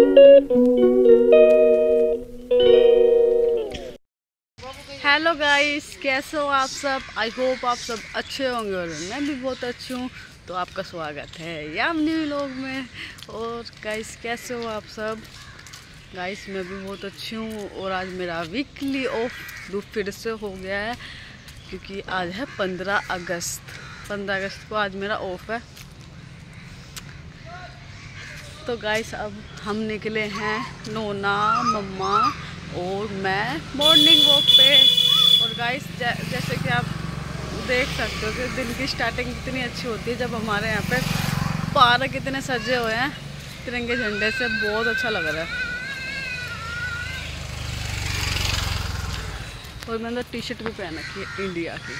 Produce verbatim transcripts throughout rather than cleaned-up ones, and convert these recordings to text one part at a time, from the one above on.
Hello guys, कैसे हो आप सब। आई होप आप सब अच्छे होंगे और मैं भी बहुत अच्छी हूँ। तो आपका स्वागत है यामिनी व्लॉग में। और गाइस कैसे हो आप सब। गाइस मैं भी बहुत अच्छी हूँ और आज मेरा वीकली ऑफ दो फिर से हो गया है, क्योंकि आज है पंद्रह अगस्त। पंद्रह अगस्त को आज मेरा ऑफ है। तो गाइस अब हम निकले हैं, नोना, मम्मा और मैं मॉर्निंग वॉक पे। और गाइस जैसे कि आप देख सकते हो कि दिन की स्टार्टिंग कितनी अच्छी होती है जब हमारे यहाँ पे पार्क इतने सजे हुए हैं तिरंगे झंडे से। बहुत अच्छा लग रहा है। और मैंने टी शर्ट भी पहन रखी है इंडिया की।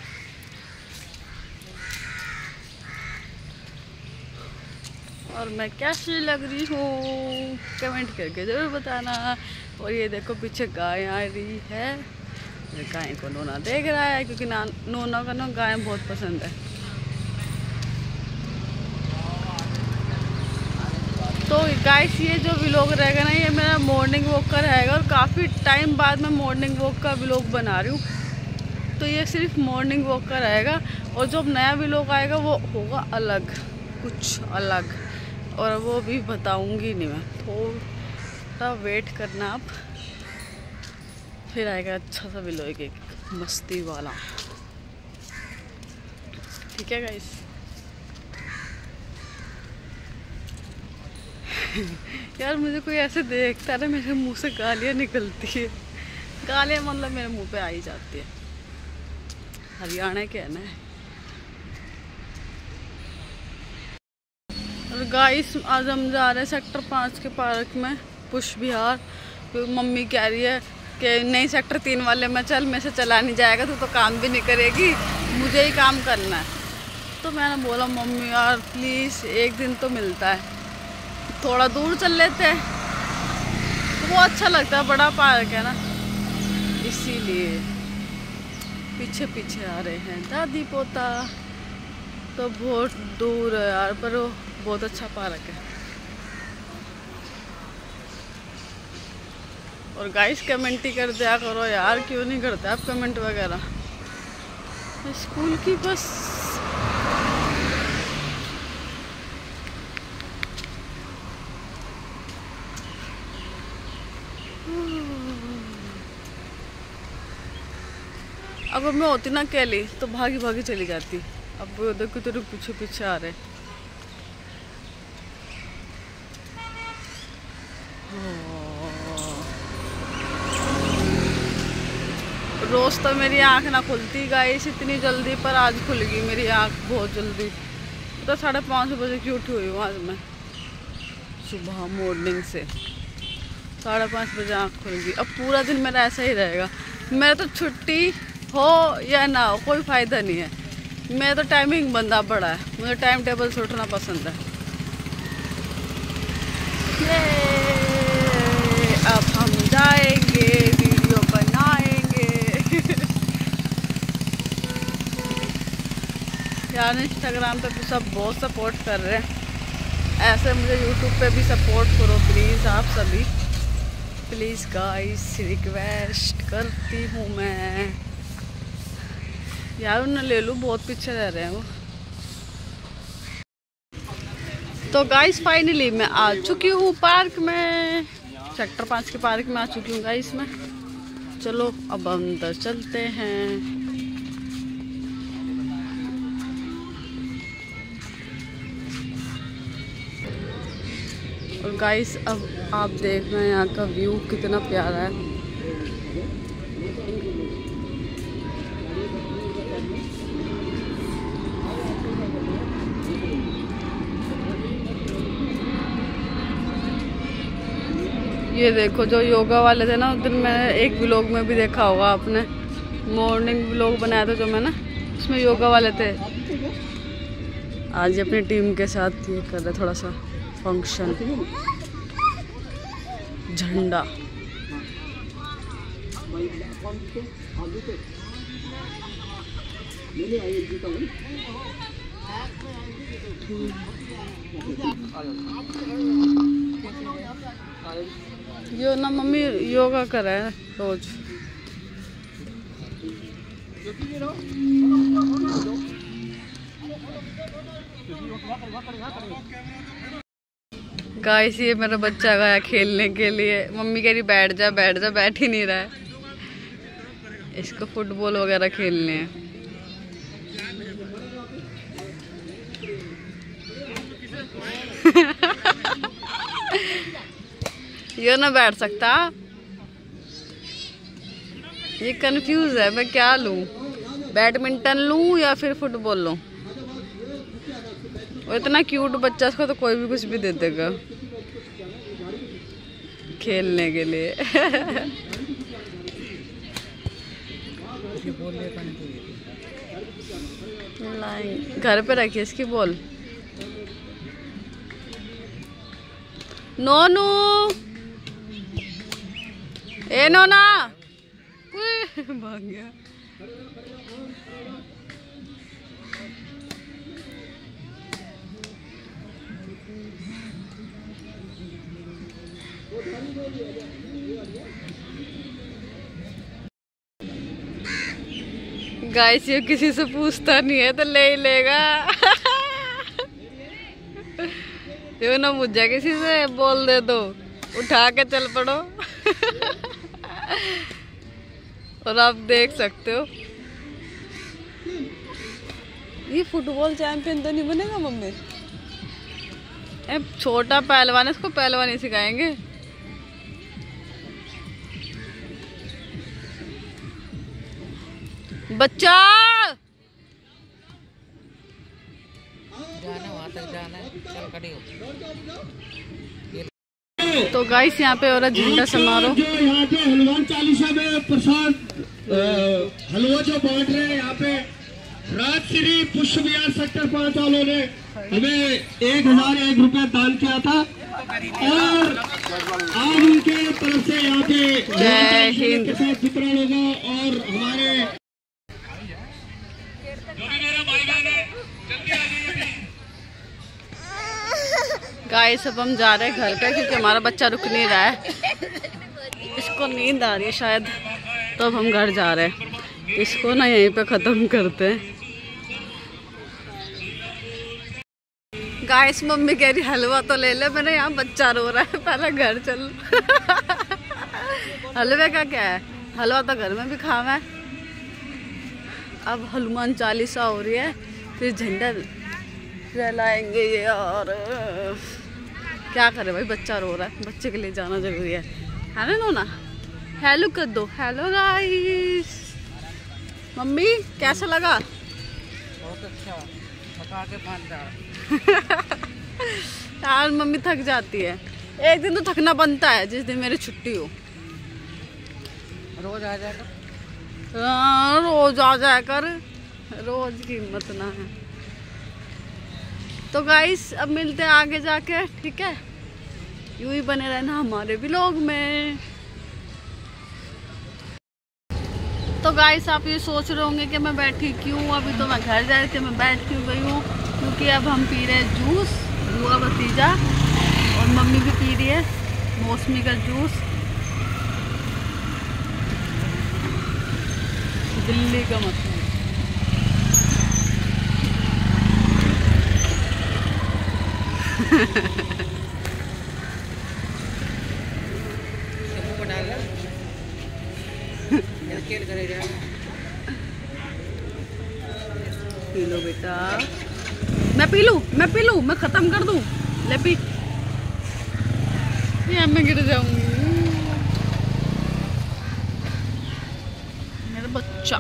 और मैं कैसी लग रही हूँ कमेंट करके ज़रूर बताना। और ये देखो पीछे गाय आ रही है। गाय को नोना देख रहा है, क्योंकि ना नोना का ना गाय बहुत पसंद है। तो गाइस ये जो व्लॉग रहेगा ना, ये मेरा मॉर्निंग वॉक का रहेगा। और काफ़ी टाइम बाद मैं मॉर्निंग वॉक का व्लॉग बना रही हूँ। तो ये सिर्फ मॉर्निंग वॉक का रहेगा। और जो नया व्लॉग आएगा वो होगा अलग, कुछ अलग। और वो भी बताऊंगी नहीं मैं, थोड़ा वेट करना आप, फिर आएगा अच्छा सा व्लॉग एक मस्ती वाला। ठीक है गाइस। यार मुझे कोई ऐसे देखता है ना, मेरे मुंह से गालियाँ निकलती है। गालियाँ मतलब मेरे मुंह पे आ ही जाती है। हरियाणा के है ना। और गाइस आज हम जा रहे हैं सेक्टर पाँच के पार्क में, पुष्प विहार। तो मम्मी कह रही है कि नहीं सेक्टर तीन वाले में चल, में से चला नहीं जाएगा तो तो काम भी नहीं करेगी, मुझे ही काम करना है। तो मैंने बोला मम्मी यार प्लीज़ एक दिन तो मिलता है, थोड़ा दूर चल लेते हैं। तो वो अच्छा लगता है, बड़ा पार्क है ना, इसीलिए। पीछे पीछे आ रहे हैं दादी पोता। तो बहुत दूर है यार, पर वो बहुत अच्छा पार्क है। और गाइस कमेंट ही कर दिया करो यार, क्यों नहीं करते आप कमेंट वगैरह। स्कूल की बस अब मैं होती ना अकेली तो भागी भागी चली जाती। अब वो देखो तेरे पीछे पीछे आ रहे। रोज तो मेरी आंख ना खुलती गाइस इतनी जल्दी, पर आज खुल गई मेरी आंख बहुत जल्दी। तो साढ़े पाँच बजे की उठी हुई हूँ आज मैं, सुबह मॉर्निंग से साढ़े पाँच बजे आंख खुल गई। अब पूरा दिन मेरा ऐसा ही रहेगा। मेरा तो छुट्टी हो या ना हो कोई फ़ायदा नहीं है। मैं तो टाइमिंग बंदा पड़ा है, मुझे टाइम टेबल से उठना पसंद है। ये अब हम जाएंगे वीडियो बनाएंगे। यार इंस्टाग्राम पे भी सब बहुत सपोर्ट कर रहे हैं, ऐसे मुझे यूट्यूब पे भी सपोर्ट करो प्लीज़ आप सभी। प्लीज़ गाइस रिक्वेस्ट करती हूँ मैं। यार उन्हें ले लूँ, बहुत पीछे रह रहे हैं वो। तो गाइस फाइनली मैं आ चुकी हूँ पार्क में, सेक्टर पाँच के पार्क में आ चुकी हूँ गाइस मैं। चलो अब अंदर चलते हैं। और गाइस अब आप देख रहे हैं यहाँ का व्यू कितना प्यारा है। ये देखो जो योगा वाले थे ना, उस दिन मैंने एक व्लॉग में भी देखा होगा आपने, मॉर्निंग व्लॉग बनाया था जो मैंने, उसमें योगा वाले थे। आज अपनी टीम के साथ ये कर रहे थोड़ा सा फंक्शन, झंडा। यो ना मम्मी योगा करे रोज। गाइस ये मेरा बच्चा गया खेलने के लिए, मम्मी कह रही बैठ जा बैठ जा, बैठ ही नहीं रहा है। इसको फुटबॉल वगैरह खेलने हैं। ये ना बैठ सकता, ये कंफ्यूज है मैं क्या लूं, बैडमिंटन लूं या फिर फुटबॉल लूं। वो इतना क्यूट बच्चा, इसको तो कोई भी कुछ भी दे देगा खेलने के लिए। घर पे रखिए इसकी बॉल। नोनू ए नोना भाग गया। गाइस ये किसी से पूछता नहीं है तो ले ही लेगा। ये ना मुझे किसी से बोल दे दो, उठा के चल पड़ो। और आप देख सकते हो ये फुटबॉल चैंपियन तो नहीं बनेगा मम्मी। छोटा पहलवान है, इसको पहलवानी सिखाएंगे। बच्चा जाना वहाँ तक जाना है, चल खड़ी हो। तो गाइस यहाँ पे हो रहा झंडा समारोह। जो यहाँ पे हनुमान चालीसा में प्रसाद हलवा जो बांट रहे हैं, यहाँ पे राजश्री पुष्प विहार सेक्टर पाँच वालों ने हमें एक हजार एक रुपए दान किया था और आज उनके तरफ से यहाँ पे जय हिंद के साथ वितरण होगा। और हमारे गाइस अब हम जा रहे हैं घर पे क्योंकि हमारा बच्चा रुक नहीं रहा है, इसको नींद आ रही है शायद, तो अब हम घर जा रहे हैं। इसको ना यहीं पे ख़त्म करते हैं। गाइस मम्मी कह रही हलवा तो ले ले, मैंने यहाँ बच्चा रो रहा है, पहले घर चल। हलवे का क्या है, हलवा तो घर में भी खावा है। अब हनुमान चालीसा हो रही है, फिर झंडा जलाएंगे ये। और क्या करे भाई, बच्चा रो रहा है, बच्चे के लिए जाना जरूरी है, है ना नोना। हेलो कर दो, हेलो गाइस। मम्मी कैसा लगा? बहुत अच्छा, पका के बांधा। यार मम्मी थक जाती है, एक दिन तो थकना बनता है जिस दिन मेरी छुट्टी हो। रोज आ जाएगा, रोज आ जाया कर, रोज की हिम्मत ना है। तो गाइस अब मिलते हैं आगे जाके, ठीक है? यूं ही बने रहना हमारे व्लॉग में। तो गाइस आप ये सोच रहे होंगे कि मैं बैठी क्यों, अभी तो मैं घर जा रही थी, मैं बैठ क्यों गई हूँ? क्योंकि अब हम पी रहे हैं जूस, बुआ भतीजा, और मम्मी भी पी रही है मौसमी का जूस, दिल्ली का मशहूर। पी लो बेटा, मैं पी लूं, मैं पी लूं, मैं खत्म कर दूं, ले पी। ये मैं गिर जाऊंगी, मेरा बच्चा।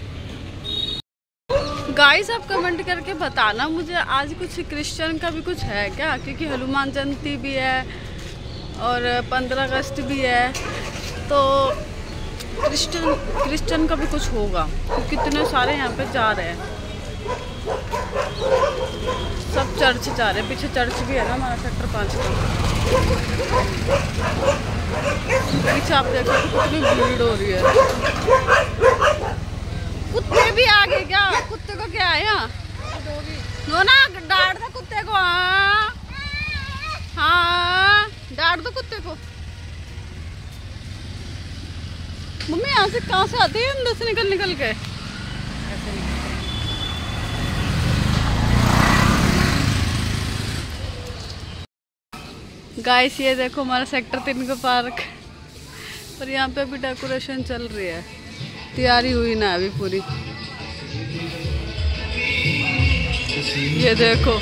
गाइस आप कमेंट करके बताना मुझे, आज कुछ क्रिश्चियन का भी कुछ है क्या? क्योंकि हनुमान जयंती भी है और पंद्रह अगस्त भी है, तो क्रिश्चियन क्रिश्चियन का भी कुछ होगा। कितने सारे यहाँ पे जा रहे हैं, सब चर्च जा रहे हैं। पीछे चर्च भी है ना हमारा सेक्टर पाँच का। पीछे आप देखो कितनी भीड़ हो रही है। कुत्ते भी आ गए क्या? कुत्ते को क्या है यहाँ? नोना डांट दो कुत्ते को। हाँ हाँ डांट दो कुत्ते को। मम्मी यहाँ से कहाँ से आती है अंदर से निकल निकल के? गाइस ये देखो हमारा सेक्टर तीन का पार्क, पर यहाँ पे अभी डेकोरेशन चल रही है, तैयारी हुई ना अभी पूरी। ये देखो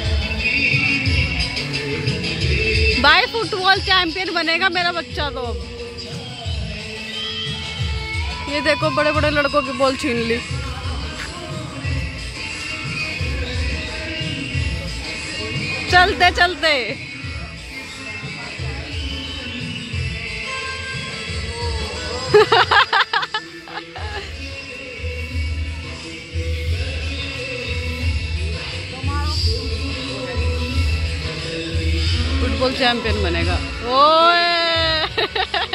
भाई फुटबॉल चैंपियन बनेगा मेरा बच्चा तो अब। ये देखो बड़े बड़े लड़कों की बॉल छीन ली। चलते चलते फुटबॉल चैंपियन बनेगा। ओए